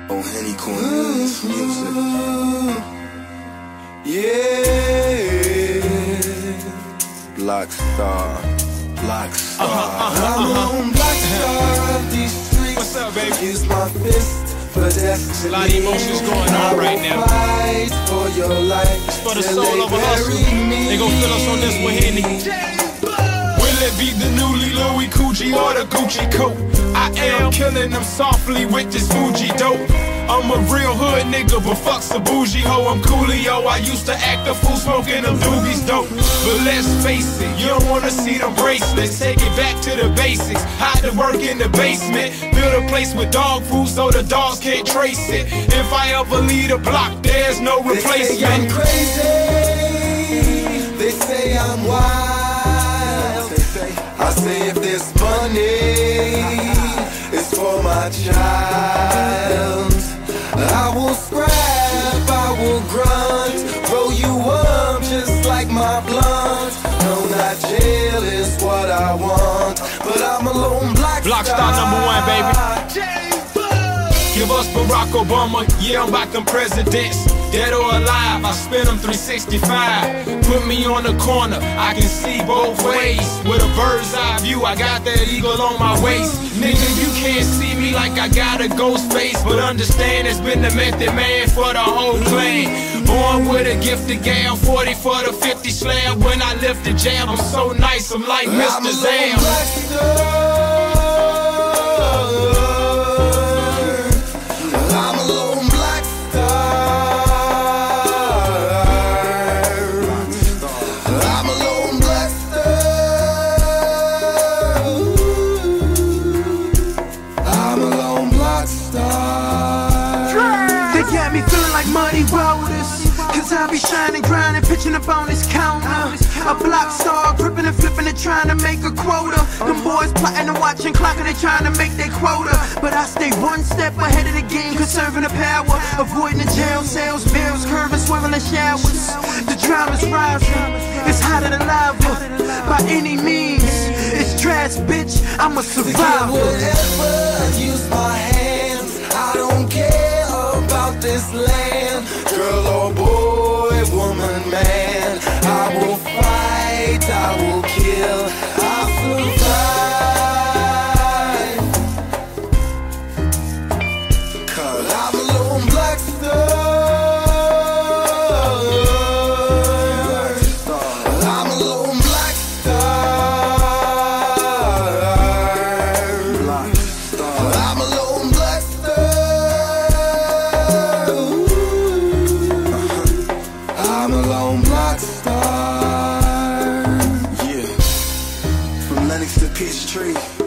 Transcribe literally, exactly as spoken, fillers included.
Oh, Henny Queens music. Yeah. Black Star. Black Star. Uh-huh, uh-huh, I'm uh-huh. on Black Star of these streets. What's up, baby? Use my fist for destiny. A lot of emotions going on right now. Fight for your life. It's for the soul of a hustle. They gon' feel us on this one, Henny. Will it be the newly Louis Gucci or the Gucci coat? I am killing them softly with this Fuji dope. I'm a real hood nigga, but fuck's a bougie hoe. I'm Coolio, I used to act a fool smoking them doobies dope. But let's face it, you don't wanna see them bracelets. Take it back to the basics, hide the work in the basement. Build a place with dog food so the dogs can't trace it. If I ever leave a block, there's no replacement. They say I'm crazy, they say I'm wild. I say if there's money, it's for my child. I will scrap, I will grunt, roll you up just like my blunt. No, not jail is what I want, but I'm a lone black Black star. Star number one, baby. Give us Barack Obama, yeah, I'm about them presidents. Dead or alive, I spin them three sixty-five. Put me on the corner, I can see both ways. With a bird's eye view, I got that eagle on my waist. Nigga, you can't see me like I got a ghost face, but understand it's been the method man for the whole clan. Born with a gifted gal, forty for the fifty slab. When I lift the jab, I'm so nice, I'm like Mister Zam. Me feeling like muddy waters, cause I be shining, grinding, pitching up on this counter. A block star, gripping and flipping and trying to make a quota. Them boys plotting and watching, clocking, they trying to make their quota. But I stay one step ahead of the game, conserving the power. Avoiding the jail cells, bills curving, swimming the showers. The drama's rising, it's hotter than lava. By any means, it's trash, bitch, I'm a survivor. Whatever, use my hands, I don't care about this land. Girl or boy, woman, man, I will fight, I will kill, I'll survive. Cause I'm a lone black star. I'm a lone black star. I'm a lone black star. I'm a lone black star. Yeah. From Lennox to Peachtree.